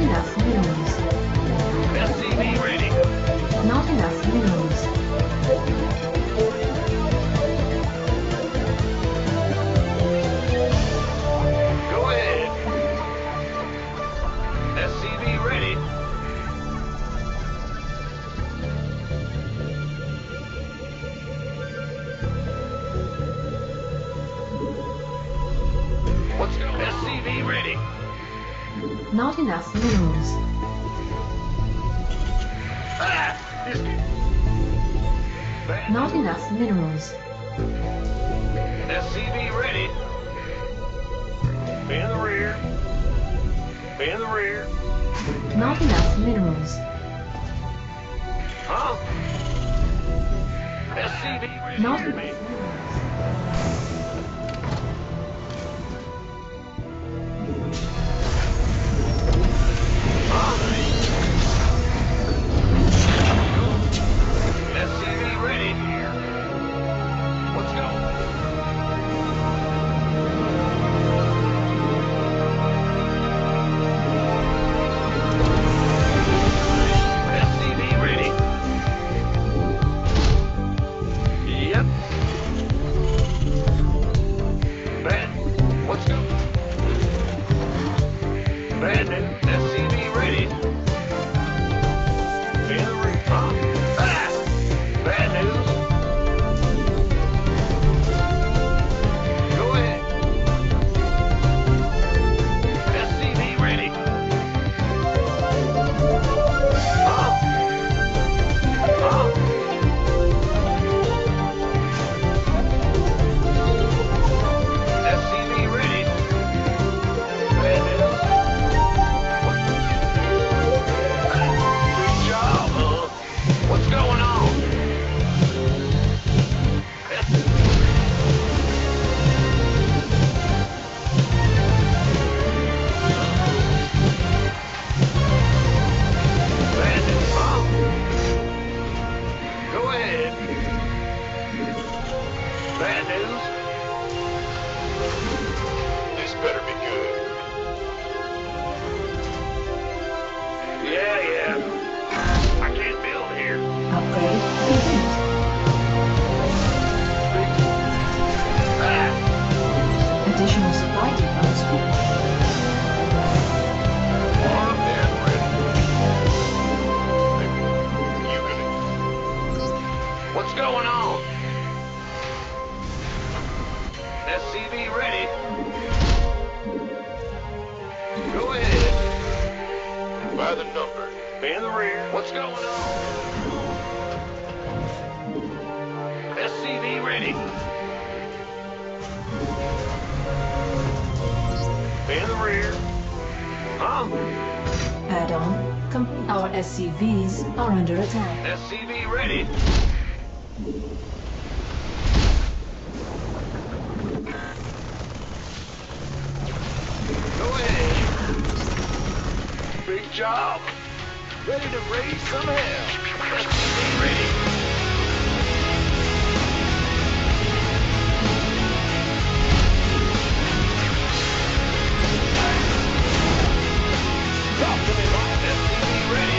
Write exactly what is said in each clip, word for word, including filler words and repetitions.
enough minerals. S C V ready. Not enough minerals. Go ahead. S C V ready. What's going on? S C V ready. Not enough minerals. Ah! This... Not enough minerals. S C V ready. Be in the rear. Be in the rear. Not enough minerals. Huh? S C V ready. Not Hear enough me. minerals. S C V ready. Let's go. S C V ready. Yep. Bad. Let's go. Bad news. S C V ready. In the rear. Huh? Ah! Bad news. Go ahead. S C V ready. Huh? Huh? S C V ready. Bad news. Good job, huh? What's going on? Bandit, huh? Go ahead. Bad news? This better be good. Yeah, yeah. I can't build here. Upgrade complete. Ah! Additional supply depots required. Armed and ready. You gonna... What's going on? S C V ready. Go ahead. By the number. Be in the rear. What's going on? S C V ready. Be in the rear. Huh? Add-on complete. Our S C Vs are under attack. S C V ready. Go ahead. Big job. Ready to raise some hell. S C V ready. Talk to me, boss. S C V ready.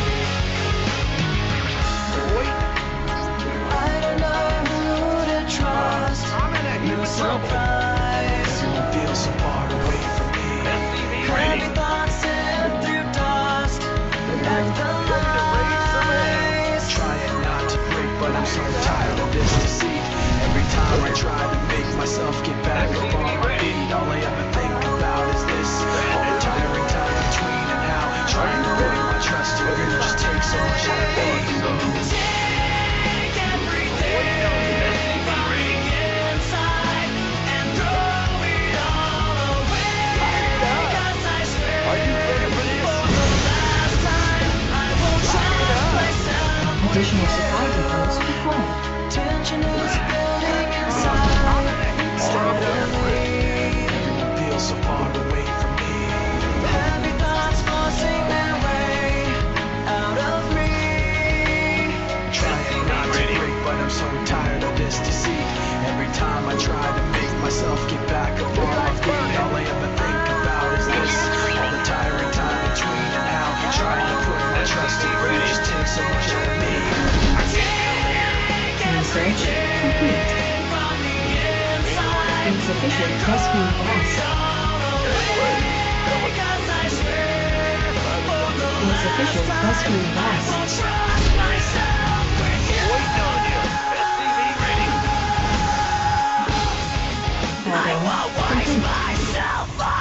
Wait. I don't know who to trust. I'm in a heap No of trouble. surprise. You feel so far away from me. S C V Heavy ready. thoughts sent through dust. Back the Ready to raise some hell. lies. Trying not to break, but I'm so tired of this deceit. Every time I try to make myself get back up on my feet, all I ever think about is this. All the tiring time between and now. Trying to build my trust in you just takes so much effort. Take everything S C V ready. inside and throw it all away. 'Cause I swear Are you ready for this? for the last time I won't trust myself. Additional supply depots required. Tension is building inside. Steadily. Feel so far away from me. Heavy thoughts forcing their way out of me. Trying not to break, but I'm so tired of this deceit. Every time I try to make myself get back up on my feet, all I ever think about is this. All the tiring time between Research complete. Insufficient rescue gas. Insufficient rescue gas. Waiting on you. S C V ready. Add-on complete.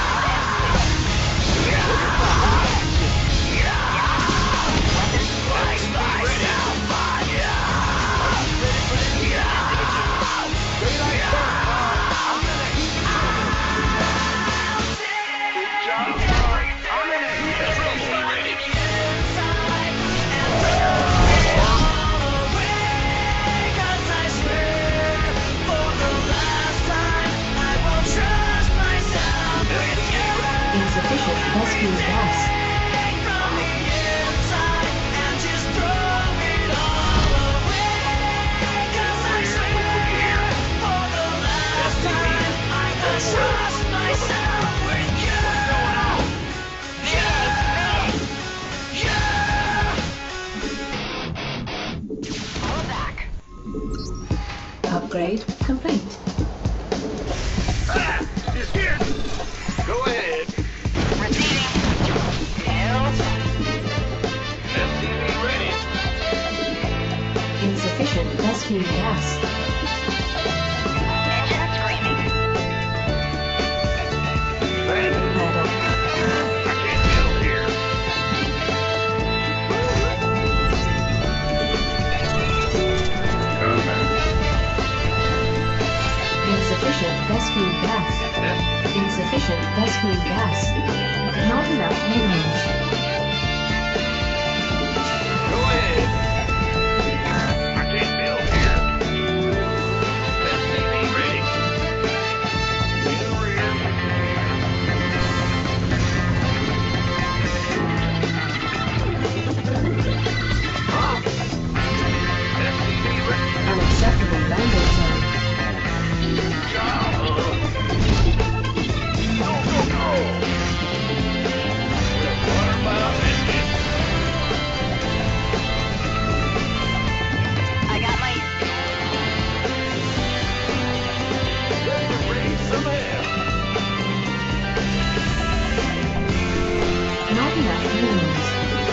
Insufficient rescue gas. Upgrade complete. Ah, it's here. Go ahead. S C V ready. Insufficient rescue gas. Man, Add-on I can't build here. insufficient rescue gas. Insufficient rescue gas. Not enough minerals. Go ahead. I can't build here. S C V ready. In the rear. Huh? S C V ready. Unacceptable landing zone. Uh, go, go, go. What about biscuit? I got my... Raise some hell. Not enough minerals.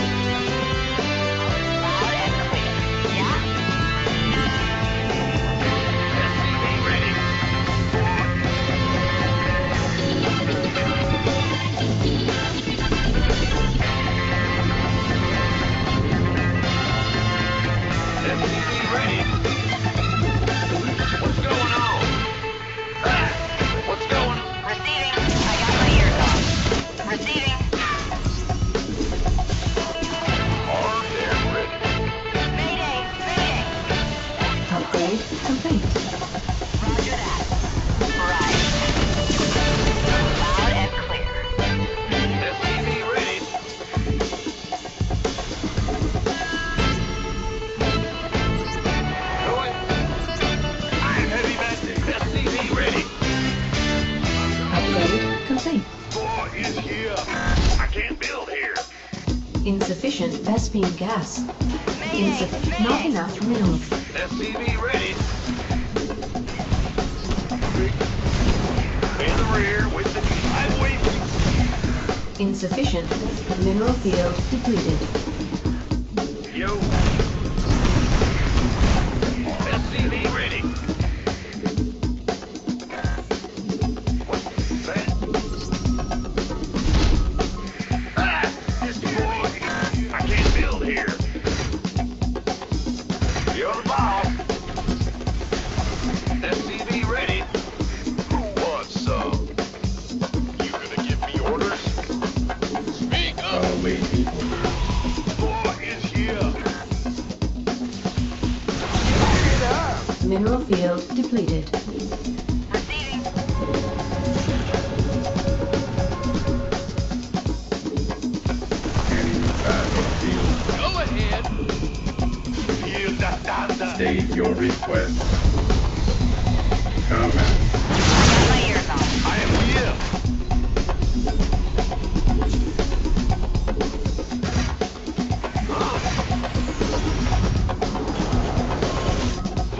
Loud and clear. Yeah? S C V ready. S C V ready. What's going on? Ah, what's going on? Receiving. I got my ears on. Receiving. Armed and ready. Mayday. Mayday. Upgrade complete. Roger that. Right. Loud and clear. S C V ready. Go ahead. I'm heavy bandit. S C V ready. Upgrade complete. Boy is here. I can't build here. Insufficient Vespine gas. Insuf- not enough minerals. S C V ready. In the rear with the I'm waiting. Insufficient mineral field depleted. Yo. S C V ready. What's that? Ah! This boy. I can't build here. You're the boss. S C V ready. Who wants some? You gonna give me orders? Speak up. Oh, wait, people. Boy is here. Get up. Mineral field depleted. Receiving. Go ahead. Feel that thunder. State your request. Comment. I got my ears on. I am here. Huh?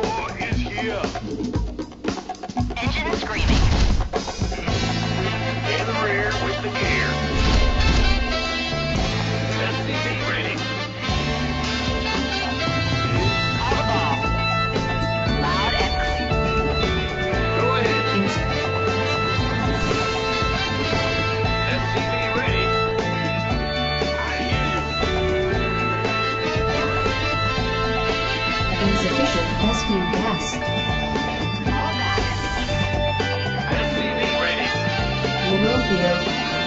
field.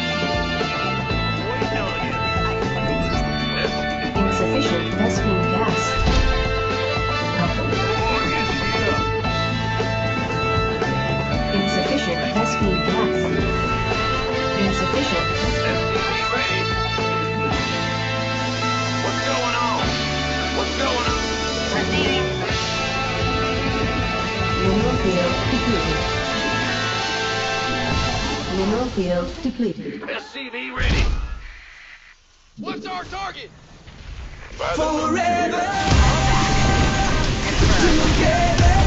Insufficient Vespine gas. Insufficient Vespine gas. Insufficient. Ready. What's going on? What's going on? Proceeding. Mineral field depleted. Mineral field depleted. S C V ready. What's our target? By the Forever computer. together.